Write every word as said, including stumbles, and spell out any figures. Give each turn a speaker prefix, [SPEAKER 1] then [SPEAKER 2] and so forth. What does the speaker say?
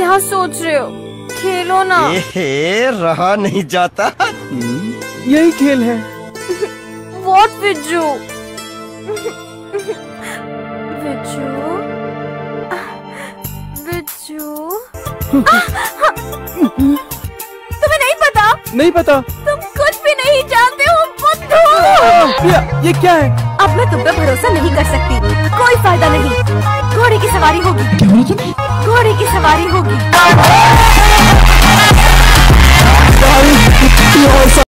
[SPEAKER 1] क्या सोच रहे हो? खेलो ना।
[SPEAKER 2] ए, रहा नहीं जाता।
[SPEAKER 3] यही खेल है।
[SPEAKER 1] What विज्जू? विज्जू, विज्जू, तुम्हें नहीं पता?
[SPEAKER 3] नहीं पता।
[SPEAKER 1] तुम कुछ भी नहीं जानते हो बुद्धू।
[SPEAKER 3] प्रिया, ये क्या है?
[SPEAKER 1] अब मैं तुम पे भरोसा नहीं कर सकती। कोई फायदा नहीं। घोड़े की सवारी होगी। घोड़े की सवारी होगी।